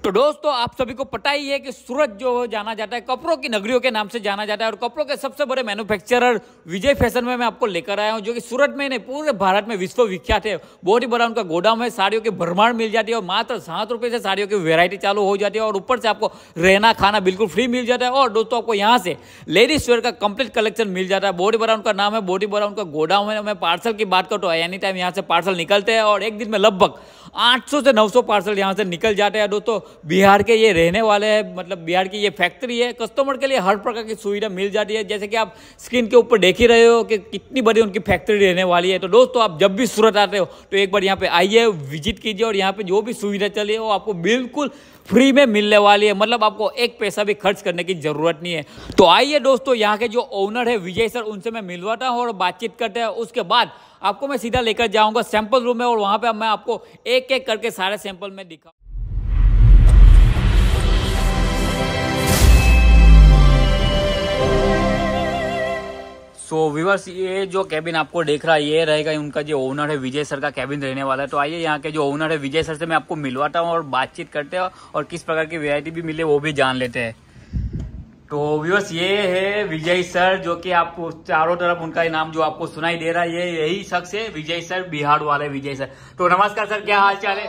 तो दोस्तों आप सभी को पता ही है कि सूरत जो जाना जाता है कपड़ों की नगरियों के नाम से जाना जाता है और कपड़ों के सबसे बड़े मैन्युफैक्चरर विजय फैशन में मैं आपको लेकर आया हूं, जो कि सूरत में नहीं पूरे भारत में विश्व विख्यात है। बहुत ही बड़ा उनका गोदाम है, साड़ियों की भरमार मिल जाती है और मात्र 7 रुपये से साड़ियों की वैरायटी चालू हो जाती है और ऊपर से आपको रहना खाना बिल्कुल फ्री मिल जाता है। और दोस्तों आपको यहाँ से लेडीज वेयर का कंप्लीट कलेक्शन मिल जाता है। बहुत ही बड़ा उनका नाम है, बहुत ही बड़ा उनका गोदाम है। मैं पार्सल की बात करूँ तो एनी टाइम यहाँ से पार्सल निकलते हैं और एक दिन में लगभग 800 से 900 पार्सल यहाँ से निकल जाते हैं। दोस्तों बिहार के ये रहने वाले हैं, मतलब बिहार की ये फैक्ट्री है। कस्टमर के लिए हर प्रकार की सुविधा मिल जाती है, जैसे कि आप स्क्रीन के ऊपर देख ही रहे हो कि कितनी बड़ी उनकी फैक्ट्री रहने वाली है। तो दोस्तों आप जब भी सूरत आते हो तो एक बार यहाँ पे आइए, विजिट कीजिए और यहाँ पे जो भी सुविधा चली है वो आपको बिल्कुल फ्री में मिलने वाली है। मतलब आपको एक पैसा भी खर्च करने की जरूरत नहीं है। तो आइए दोस्तों, यहाँ के जो ओनर है विजय सर, उनसे मैं मिलवाता हूँ और बातचीत करते हैं। उसके बाद आपको मैं सीधा लेकर जाऊंगा सैंपल रूम में और वहां पे मैं आपको एक एक करके सारे सैंपल में दिखा। सो व्यूअर्स, ये जो कैबिन आपको देख रहा है ये रहेगा उनका जो ओनर है विजय सर का कैबिन रहने वाला है। तो आइए यहाँ के जो ओनर है विजय सर से मैं आपको मिलवाता हूँ और बातचीत करते हैं और किस प्रकार की वैरायटी भी मिले वो भी जान लेते हैं। तो व्यूअर्स, ये है विजय सर, जो कि आपको चारों तरफ उनका नाम जो आपको सुनाई दे रहा है ये यही शख्स है, विजय सर, बिहार वाले विजय सर। तो नमस्कार सर, क्या हाल चाल है?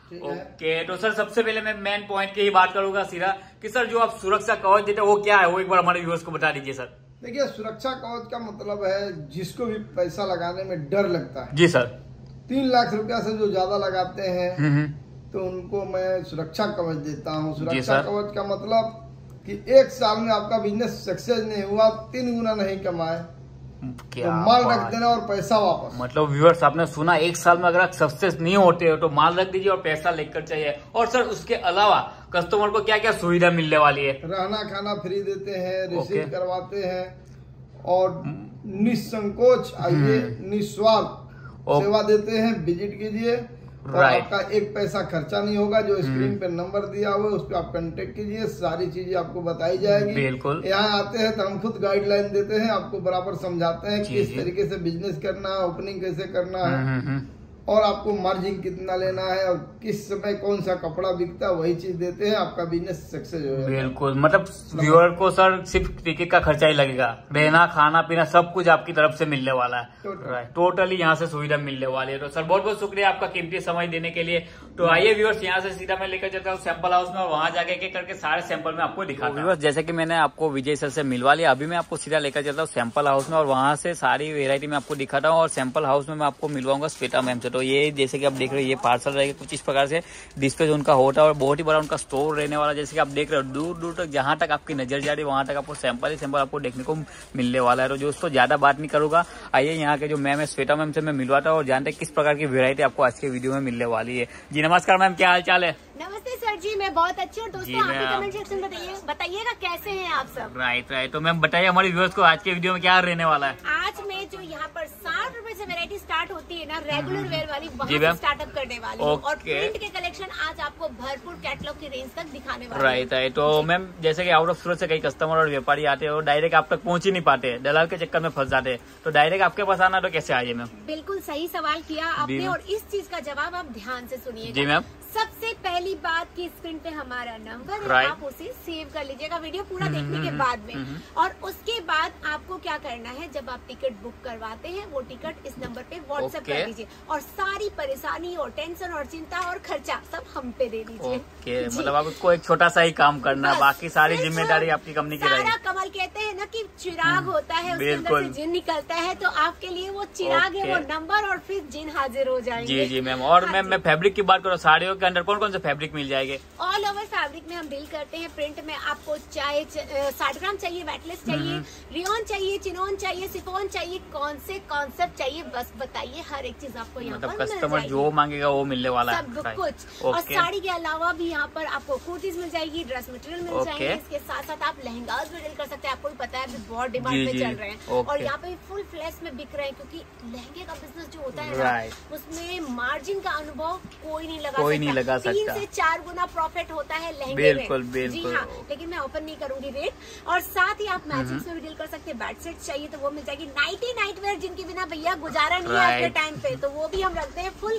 ओके, तो सर सबसे पहले मैं मेन पॉइंट की ही बात करूंगा सीधा कि सर जो आप सुरक्षा कवच देते हैं वो क्या है, वो एक बार हमारे व्यूअर्स को बता दीजिए सर। देखिए, सुरक्षा कवच का मतलब है जिसको भी पैसा लगाने में डर लगता है। जी सर। 3 लाख रुपया से जो ज्यादा लगाते हैं तो उनको मैं सुरक्षा कवच देता हूँ। सुरक्षा कवच का मतलब कि 1 साल में आपका बिजनेस सक्सेस नहीं हुआ, 3 गुना नहीं कमाए, तो माल रख देना और पैसा वापस। मतलब व्यूअर्स, आपने सुना, 1 साल में अगर आप सक्सेस नहीं होते हो तो माल रख दीजिए और पैसा लेकर चाहिए। और सर उसके अलावा कस्टमर को क्या क्या सुविधा मिलने वाली है? रहना खाना फ्री देते हैं, रिसीव करवाते हैं और निसंकोच आइए, निस्वार्थ सेवा देते हैं। विजिट कीजिए और आपका 1 पैसा खर्चा नहीं होगा। जो स्क्रीन पे नंबर दिया हुआ है उस पर आप कांटेक्ट कीजिए, सारी चीजें आपको बताई जाएगी। बिल्कुल। यहाँ आते हैं तो हम खुद गाइडलाइन देते हैं, आपको बराबर समझाते हैं किस तरीके से बिजनेस करना है, ओपनिंग कैसे करना है और आपको मार्जिन कितना लेना है और किस समय कौन सा कपड़ा बिकता है, वही चीज देते हैं। आपका बिजनेस सक्सेस हो जाएगा। बिल्कुल, मतलब व्यूअर को सर सिर्फ टिकट का खर्चा ही लगेगा, रहना खाना पीना सब कुछ आपकी तरफ से मिलने वाला है। टोटली यहाँ से सुविधा मिलने वाली है। तो सर बहुत बहुत शुक्रिया आपका कीमती समय देने के लिए। तो आइए व्यूअर्स, यहाँ से सीधा मैं लेकर चलता हूँ सैंपल हाउस में और वहाँ जाके एक एक करके सारे सैंपल में आपको दिखाता हूँ। व्यूअर्स, जैसे कि मैंने आपको विजय सर से मिलवा लिया, अभी मैं आपको सीधा लेकर चलता हूँ सैंपल हाउस में और वहाँ से सारी वेरायटी में आपको दिखाता हूँ। और सैंपल हाउस में मैं आपको मिलवाऊंगा श्वेता मैम से। तो ये जैसे कि आप देख रहे हो ये पार्सल रहेगा कुछ इस प्रकार से डिस्प्ले उनका होता है और बहुत ही बड़ा उनका स्टोर रहने वाला। जैसे कि आप देख रहे हो दूर दूर तक जहां तक आपकी नजर जा रही है वहां तक आपको सैंपल ही सैंपल आपको देखने को मिलने वाला है। तो दोस्तों ज्यादा बात नहीं करूंगा, आइए यहाँ के जो मैम है श्वेता मैम से मैं मिलवाता हूँ और जानते हैं किस प्रकार की वेरायटी आपको आज के वीडियो में मिलने वाली है। जी नमस्कार मैम, क्या हाल चाल है? नमस्ते सर जी, मैं बहुत अच्छी हूँ। दोस्तों आप भी कमेंट सेक्शन में बताइएगा कैसे हैं आप सब। राइट। तो मैम बताइए हमारे व्यूअर्स को आज के वीडियो में क्या रहने वाला है? आज में जो यहाँ पर 60 रुपए से वैरायटी स्टार्ट होती है ना, रेगुलर वेयर वाली, वहाँ स्टार्टअप करने वाली है और प्रिंट के कलेक्शन आज आपको भरपूर कैटलॉग की रेंज तक दिखाने वाले। राइट। तो मैम जैसे कि आउट ऑफ सूरत से कई कस्टमर और व्यापारी आते हैं और डायरेक्ट आप तक पहुंच ही नहीं पाते, दलाल के चक्कर में फंस जाते हैं, तो डायरेक्ट आपके पास आना तो कैसे आइए मैम? बिल्कुल सही सवाल किया आपने और इस चीज का जवाब आप ध्यान से सुनिए। जी मैम। सबसे पहली बात की स्क्रीन पे हमारा नंबर है, आप उसे सेव कर लीजिएगा वीडियो पूरा देखने के बाद में। और उसके बाद आपको क्या करना है, जब आप टिकट बुक करवाते हैं वो टिकट इस नंबर पे व्हाट्सएप कर दीजिए और सारी परेशानी और टेंशन और चिंता और खर्चा सब हम पे दे दीजिए। मतलब आपको एक छोटा सा ही काम करना है, बाकी सारी जिम्मेदारी आपकी कंपनी की रहेगी। सारा कमल कहते हैं ना कि चिराग होता है, उसके अंदर से जिन निकलता है, तो आपके लिए वो चिराग है, वो नंबर और फिर जिन हाजिर हो जाएंगे। जी मैम। और मैम मैं फैब्रिक की बात करूँ, साड़ियों के अंदर कौन कौन से फैब्रिक मिल जाएंगे? ऑल ओवर फैब्रिक में हम डील करते हैं। प्रिंट में आपको चाहे 60 ग्राम चाहिए, वेटलेस चाहिए, रियोन चाहिए, चिनोन चाहिए, सिफोन चाहिए, कौन से कॉन्सेप्ट चाहिए बस बताइए, हर एक चीज आपको यहाँ पर कस्टमर जो मांगेगा वो मिलने वाला है सब कुछ। और साड़ी के अलावा भी यहाँ पर आपको कुर्तीज मिल जाएगी, ड्रेस मटेरियल मिल जाएंगे। इसके साथ साथ आप लहंगाज भी डील कर सकते हैं, आपको भी पता है अभी बहुत डिमांड में चल रहे हैं और यहाँ पे फुल फ्लैश में बिक रहे हैं, क्योंकि लहंगे का बिजनेस जो होता है ना उसमें मार्जिन का अनुभव कोई नहीं लगा सकता। 3 से 4 गुना प्रॉफिट होता है लहंगे में। जी हाँ, लेकिन मैं ओपन नहीं करूंगी रेट। और साथ ही आप मैचिंग में भी डील कर सकते हैं। बेड सेट चाहिए तो वो मिल जाएगी, नाइटी नाइट वेयर जिनके बिना भैया गुजारा नहीं है आज के टाइम पे, तो वो भी हम रखते हैं। फुल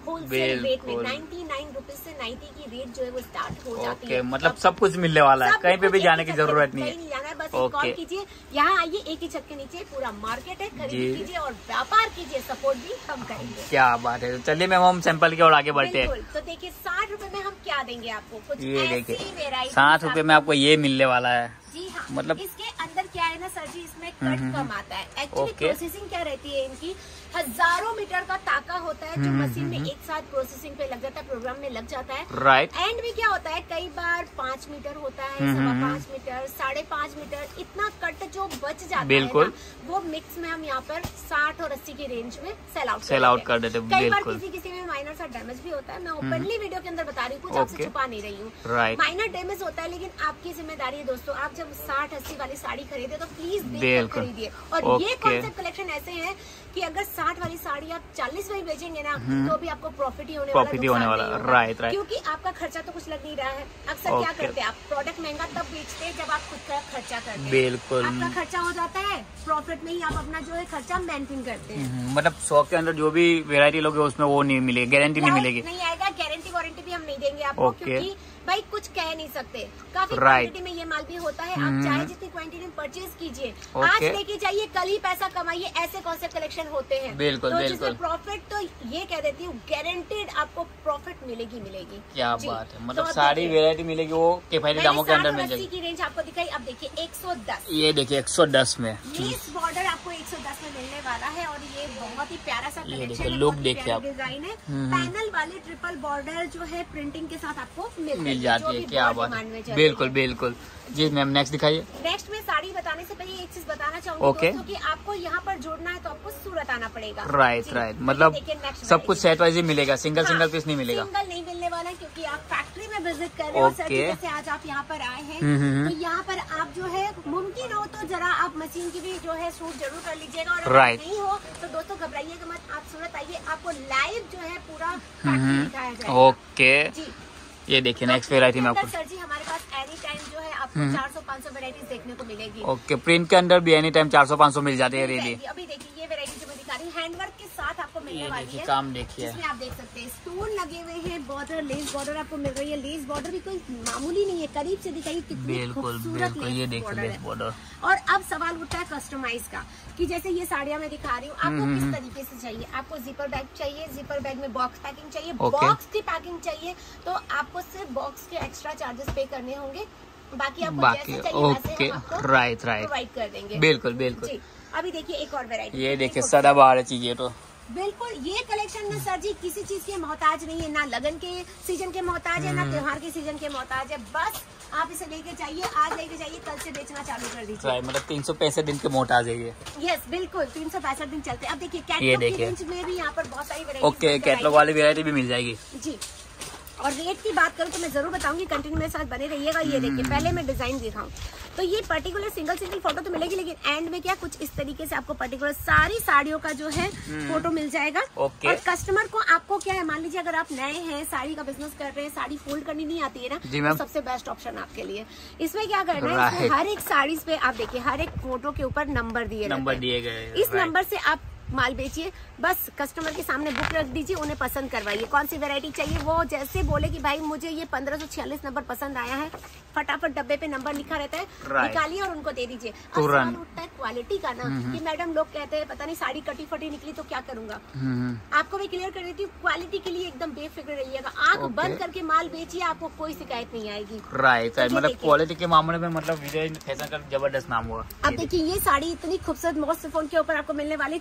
होलसेल रेट में 99 रुपीज से 90 की रेट जो है वो स्टार्ट हो जाती है। मतलब सब कुछ मिलने वाला है, कहीं पे भी जाने की जरूरत नहीं है। नहीं जाना है, बस कॉल कीजिए, यहाँ आइए, एक ही छत के नीचे पूरा मार्केट है, खरीद कीजिए और व्यापार कीजिए, सपोर्ट भी हम करेंगे। क्या बात है। चलिए मैम हम सैंपल की ओर आगे बढ़ते हैं। तो देखिए 60 रुपए में हम क्या देंगे आपको, कुछ ये ऐसी देखिए वेराइटी 60 रुपए में आपको ये मिलने वाला है। जी हाँ, मतलब इसके अंदर क्या है ना सर जी, इसमें कट कम आता है। एक्चुअली प्रोसेसिंग क्या रहती है इनकी, हजारों मीटर का ताका होता है जो मशीन में एक साथ प्रोसेसिंग पे लग जाता है, प्रोग्राम में लग जाता है। राइट। एंड में क्या होता है, कई बार 5 मीटर होता है, 5.25 मीटर, 5.5 मीटर, इतना कट जो बच जाता है ना, वो मिक्स में हम यहाँ पर 60 और 80 की रेंज में सेल आउट कर देते हैं। कई बार किसी में माइनर सा डैमेज भी होता है, मैं ओपनली वीडियो के अंदर बता रही हूँ, कुछ आपसे छुपा नहीं रही हूँ। माइनर डैमेज होता है, लेकिन आपकी जिम्मेदारी है दोस्तों, आप जब 60-80 वाली साड़ी खरीदे तो प्लीज देख कर खरीदिए। और ये कॉन्सेप्ट कलेक्शन ऐसे है कि अगर 60 वाली साड़ी आप 40 में बेचेंगे ना, तो भी आपको प्रॉफिट ही होने वाला। राइट। क्योंकि आपका खर्चा तो कुछ लग नहीं रहा है। अक्सर क्या करते हैं आप, प्रोडक्ट महंगा तब बेचते हैं जब आप खुद का खर्चा करते हैं। बिल्कुल, आपका खर्चा हो जाता है, प्रॉफिट में ही आप अपना जो है खर्चा मेंटेन करते हैं। मतलब 100 के अंदर जो भी वेरायटी लोगे उसमें वो नहीं मिलेगी, गारंटी नहीं मिलेगी। नहीं आएगा, गारंटी वारंटी भी हम नहीं देंगे आपको, क्योंकि भाई कुछ कह नहीं सकते। काफी क्वांटिटी में ये माल भी होता है, आप चाहे जितनी क्वांटिटी में परचेज कीजिए, आज लेके जाइए, कल ही पैसा कमाइए, ऐसे कॉन्सेप्ट कलेक्शन होते हैं। बिल्कुल, तो बिल्कुल। प्रॉफिट तो ये कह देती हूँ, गारंटेड आपको प्रॉफिट मिलेगी। क्या बात है। मतलब सारी वेरायटी मिलेगी, वो किफायती दामों के अंदर मिल जाएगी। की रेंज आपको दिखाई, अब देखिए 110। ये देखिए 110 में लेस बॉर्डर आपको 110 में मिलने वाला है, और ये बहुत ही प्यारा सा कलेक्शन है, लुक देखिए आप, डिजाइन है। पैनल वाले ट्रिपल बॉर्डर जो है प्रिंटिंग के साथ आपको मिल जाती है। क्या बात है। बिल्कुल बिल्कुल। जी मैम नेक्स्ट दिखाइए। नेक्स्ट में साड़ी बताने से पहले एक चीज बताना चाहूंगी दोस्तों कि आपको यहाँ पर जोड़ना है तो आपको सूरत आना पड़ेगा। राइट। मतलब सब कुछ सेट वाइज ही मिलेगा, सिंगल पीस नहीं मिलेगा। सिंगल नहीं मिलने वाला है, क्योंकि आप फैक्ट्री में विजिट कर रहे हो सर, जैसे आज आप यहाँ पर आए हैं, तो यहाँ पर आप जो है मुमकिन हो तो जरा आप मशीन की भी जो है शूट जरूर कर लीजिएगा, और अगर नहीं हो तो दोस्तों घबराइएगा मत, आप सूरत आइए, आपको लाइव जो है पूरा फैक्ट्री दिखाया जाएगा। ओके। ये देखिए नेक्स्ट वेरायटी में आपको सर जी हमारे पास एनी टाइम जो है आपको 400-500 वेराइटीज देखने को मिलेगी। ओके। प्रिंट के अंदर भी एनी टाइम 400-500 मिल जाते हैं रेडी। अभी देखिए ये वेरायटी जो मैं दिखा रही हूँ, हैंडवर्क के साथ आपको मिलने वाली है। काम देखिए, इसमें आप देख सकते हैं स्टोन लगे हुए हैं, बॉर्डर, लेस बॉर्डर आपको मिल रही है। लेस बॉर्डर भी कोई मामूली नहीं है, करीब से दिखाइए कितनी खूबसूरत ये देखिए लेस बॉर्डर। और अब सवाल उठता है कस्टमाइज का, कि जैसे ये साड़ियाँ मैं दिखा रही हूँ, आपको किस तरीके से चाहिए। आपको जिपर बैग चाहिए, जिपर बैग में बॉक्स पैकिंग चाहिए, बॉक्स की पैकिंग चाहिए, तो आपको सिर्फ बॉक्स के एक्स्ट्रा चार्जेस पे करने होंगे, बाकी आपको जैसे चाहिए वैसे हम आपको प्रोवाइड कर देंगे। बिल्कुल बिल्कुल। जी अभी देखिए एक और वेरायटी, ये देखिए सदाबहार चीज, ये तो बिल्कुल ये कलेक्शन में सर जी किसी चीज के मोहताज नहीं है, ना लगन के सीजन के मोहताज है, ना त्योहार के सीजन के मोहताज है। बस आप इसे लेके जाइए, आज लेके जाइए, कल से बेचना चालू कर दीजिए। मतलब 365 दिन के मोहताज है ये। यस बिल्कुल 365 दिन चलते हैं। अब देखिए कैटलॉग की रेंज में भी यहाँ पर बहुत सारी वेरायटी। ओके, कैटलॉग वाली वेरायटी भी मिल जाएगी जी। और रेट की बात करूँ तो मैं जरूर बताऊंगी, कंटिन्यू मेरे साथ बने रहिएगा। ये देखिए पहले मैं डिजाइन दिखाऊं तो ये पर्टिकुलर सिंगल फोटो तो मिलेगी, लेकिन एंड में क्या कुछ इस तरीके से आपको पर्टिकुलर सारी साड़ियों का जो है फोटो मिल जाएगा। और कस्टमर को आपको क्या है, मान लीजिए अगर आप नए हैं, साड़ी का बिजनेस कर रहे हैं, साड़ी फोल्ड करनी नहीं आती है ना, तो सबसे बेस्ट ऑप्शन आपके लिए। इसमें क्या करना है, हर एक साड़ी पे आप देखिए हर एक फोटो के ऊपर नंबर दिए गए। इस नंबर से आप माल बेचिए, बस कस्टमर के सामने बुक रख दीजिए, उन्हें पसंद करवाइए कौन सी वैरायटी चाहिए। वो जैसे बोले कि भाई मुझे ये 1546 नंबर पसंद आया है, फटाफट डब्बे पे नंबर लिखा रहता है, निकालिए और उनको दे दीजिए। सवाल उठता है क्वालिटी का ना, कि मैडम लोग कहते हैं पता नहीं साड़ी कटी फटी निकली तो क्या करूंगा। आपको मैं क्लियर कर देती हूँ, क्वालिटी के लिए एकदम बेफिक्र रहिएगा, आंख बंद करके माल बेचिए, आपको कोई शिकायत नहीं आएगी। राइट। मतलब क्वालिटी के मामले में मतलब विजय फैशन का जबरदस्त नाम हुआ। अब देखिए ये साड़ी इतनी खूबसूरत मॉस फोन के ऊपर आपको मिलने वाली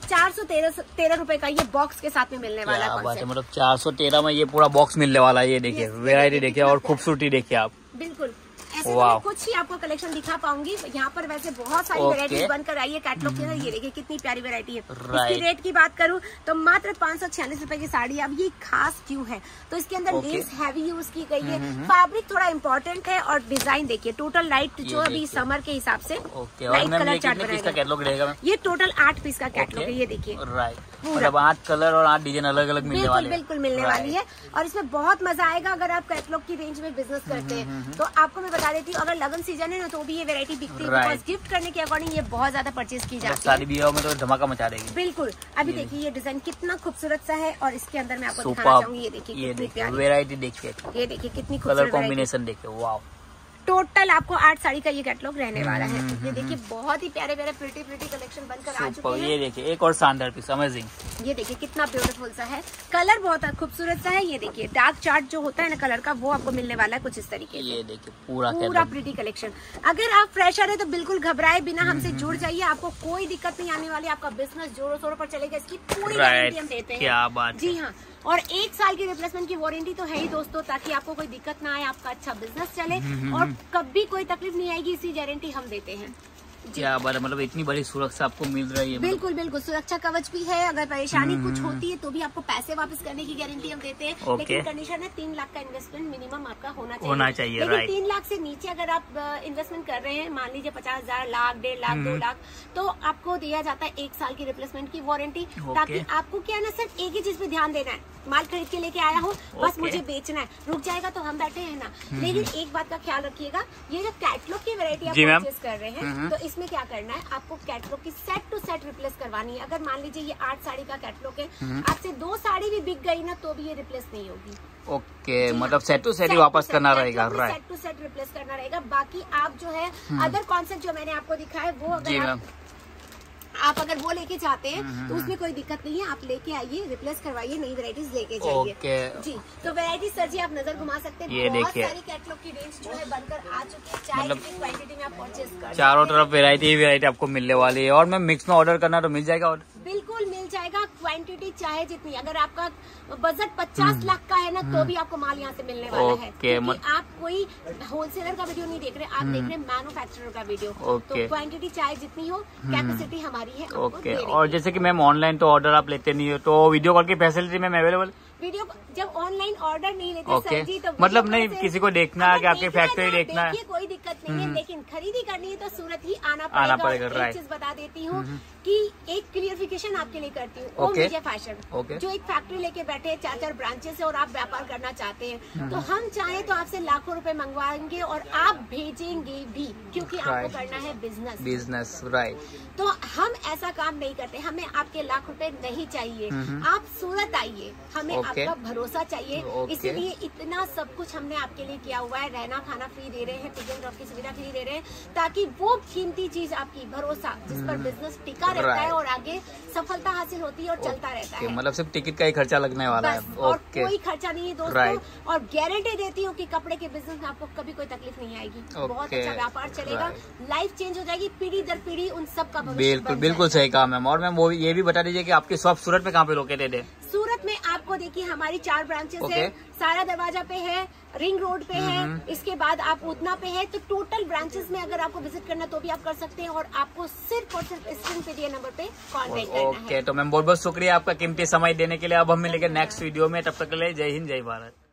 413 रुपए का, ये बॉक्स के साथ में मिलने वाला है। मतलब 413 में ये पूरा बॉक्स मिलने वाला है। ये देखिए वेरायटी देखिए और खूबसूरती देखिए आप। बिल्कुल ऐसे मैं कुछ ही आपको कलेक्शन दिखा पाऊंगी, यहाँ पर वैसे बहुत सारी वैरायटी बनकर आई है कैटलॉग के अंदर। ये देखिए कितनी प्यारी वैरायटी है। इसकी रेट की बात करूँ तो मात्र 546 रुपए की साड़ी। अब ये खास क्यों है, तो इसके अंदर लेस हैवी यूज की गई है, फैब्रिक थोड़ा इम्पोर्टेंट है, और डिजाइन देखिए टोटल लाइट जो अभी समर के हिसाब से लाइट कलर चार्ट रहेगा। ये टोटल 8 पीस का कैटलॉग है। ये देखिए मतलब 8 कलर और 8 डिजाइन अलग अलग मिलने वाले हैं। बिल्कुल मिलने वाली है, और इसमें बहुत मजा आएगा अगर आप कैटलॉग की रेंज में बिजनेस करते हैं। तो आपको मैं बता देती हूँ, अगर लगन सीजन है ना तो भी ये वैरायटी बिकती है, बिकॉज गिफ्ट करने के अकॉर्डिंग ये बहुत ज्यादा परचेज की जाती है। शादी ब्याह में तो धमाका मचा देगी। बिल्कुल। अभी देखिए ये डिजाइन कितना खूबसूरत सा है और इसके अंदर मैं आपको दिखाना चाहूंगी, ये देखिए वैरायटी देखिए, ये देखिए कितनी कलर कॉम्बिनेशन देखिए, वाव। टोटल आपको 8 साड़ी का ये कैटलॉग रहने वाला है। ये देखिए बहुत ही प्यारे प्यारे प्रिटी कलेक्शन बनकर आ चुके हैं। ये देखिए एक और शानदार पीस, अमेजिंग। ये देखिए कितना ब्यूटीफुल सा है, कलर बहुत खूबसूरत सा है। ये देखिए डार्क चार्ट जो होता है ना कलर का, वो आपको मिलने वाला है कुछ इस तरीके से। ये देखिए पूरा प्रिटी कलेक्शन। अगर आप फ्रेशर है तो बिल्कुल घबराए बिना हमसे जुड़ जाइए, आपको कोई दिक्कत नहीं आने वाली, आपका बिजनेस जोरों शोरों पर चलेगा, इसकी पूरी गारंटी हम देते हैं। क्या बात, जी हाँ। और 1 साल की रिप्लेसमेंट की वारंटी तो है ही दोस्तों, ताकि आपको कोई दिक्कत ना आए, आपका अच्छा बिजनेस चले और कभी कोई तकलीफ नहीं आएगी, इसी गारंटी हम देते हैं। क्या बात है, मतलब इतनी बड़ी सुरक्षा आपको मिल रही है। बिल्कुल बिल्कुल, सुरक्षा कवच भी है, अगर परेशानी कुछ होती है तो भी आपको पैसे वापस करने की गारंटी हम देते हैं। लेकिन कंडीशन है 3 लाख का इन्वेस्टमेंट मिनिमम आपका होना चाहिए। लेकिन 3 लाख से नीचे अगर आप इन्वेस्टमेंट कर रहे हैं, मान लीजिए 50,000, लाख, 1.5 लाख, 2 लाख, तो आपको दिया जाता है 1 साल की रिप्लेसमेंट की वारंटी। ताकि आपको क्या है ना, सिर्फ एक ही चीज पे ध्यान देना है, माल खरीद के लेके आया हूँ, बस मुझे बेचना है, रुक जाएगा तो हम बैठे हैं ना। लेकिन एक बात का ख्याल रखिएगा, ये जो कैटलॉग की वैरायटी आप परचेज कर रहे हैं, तो इसमें क्या करना है, आपको कैटलॉग की सेट टू सेट रिप्लेस करवानी है। अगर मान लीजिए ये 8 साड़ी का कैटलॉग है, आपसे 2 साड़ी भी बिक गई ना तो भी ये रिप्लेस नहीं होगी। ओके, मतलब सेट टू सेट ही वापस करना रहेगा। सेट टू सेट रिप्लेस करना रहेगा। बाकी आप जो है अदर कॉन्सेप्ट जो मैंने आपको दिखाया वो अगर आप अगर वो लेके चाहते हैं तो उसमें कोई दिक्कत नहीं है, आप लेके आइए, रिप्लेस करवाइए, नई वैरायटीज लेके जाइए। जी, तो वैरायटी सर जी आप नजर घुमा सकते हैं। ये बहुत सारी कैटलॉग की रेंज जो है बनकर आ चुकी है, चाहे जितनी क्वांटिटी में आप परचेज कर, चारों तरफ वैरायटी आपको मिलने वाली है। और मैं मिक्स में ऑर्डर करना तो मिल जाएगा? और बिल्कुल मिल जाएगा, क्वांटिटी चाहे जितनी। अगर आपका बजट 50 लाख का है ना तो भी आपको माल यहाँ से मिलने वाला है, क्योंकि आप कोई होलसेलर का वीडियो नहीं देख रहे, आप देख रहे हैं मैन्युफैक्चरर का वीडियो। तो क्वांटिटी चाहे जितनी हो, कैपेसिटी हमारी है। ओके, और जैसे कि मैम ऑनलाइन तो ऑर्डर आप लेते नहीं हो, तो वीडियो कॉल की फैसिलिटी मैम अवेलेबल? वीडियो जब ऑनलाइन ऑर्डर नहीं लेते सर जी, तो मतलब नहीं किसी को देखना है कि आपकी फैक्ट्री देखना है, कोई दिक्कत नहीं है। लेकिन खरीदी करनी है तो सूरत ही आना पड़ेगा। एक चीज बता देती हूँ कि एक क्लियरिफिकेशन आपके लिए करती हूँ, ओम विजय फैशन जो एक फैक्ट्री लेके बैठे हैं 4-4 ब्रांचेस है और आप व्यापार करना चाहते हैं, तो हम चाहे तो आपसे लाखों रुपए मंगवाएंगे और आप भेजेंगे भी, क्योंकि आपको करना है बिजनेस। राइट। तो हम ऐसा काम नहीं करते, हमें आपके लाख रुपए नहीं चाहिए, आप सूरत आइए, हमें आपका भरोसा चाहिए। इसीलिए इतना सब कुछ हमने आपके लिए किया हुआ है, रहना खाना फ्री दे रहे हैं, टिकट ड्रॉप की सुविधा फ्री दे रहे हैं, ताकि वो कीमती चीज आपकी भरोसा, जिस पर बिजनेस टिका रहता है और आगे सफलता हासिल होती है और चलता रहता है। मतलब सिर्फ टिकट का ही खर्चा लगने वाला है, और कोई खर्चा नहीं है दोस्तों। और गारंटी देती हूँ कि कपड़े के बिजनेस में आपको कभी कोई तकलीफ नहीं आएगी, बहुत अच्छा व्यापार चलेगा, लाइफ चेंज हो जाएगी, पीढ़ी दर पीढ़ी उन सब का भविष्य। बिल्कुल सही कहा मैम। और मैम वो ये भी बता दीजिए कि आपकी शॉप सूरत में कहाँ पे लोकेटेड है? सूरत में आपको देखिए हमारी 4 ब्रांचेस है, सारा दरवाजा पे है, रिंग रोड पे है, इसके बाद आप उतना पे है। तो टोटल ब्रांचेस में अगर आपको विजिट करना तो भी आप कर सकते हैं, और आपको सिर्फ और सिर्फ स्क्रीन पे दिए नंबर पे कॉन्टेक्ट करना है। तो मैम बहुत बहुत शुक्रिया आपका कीमती समय देने के लिए। अब हम मिलेंगे नेक्स्ट वीडियो में, तब तक के लिए जय हिंद, जय भारत।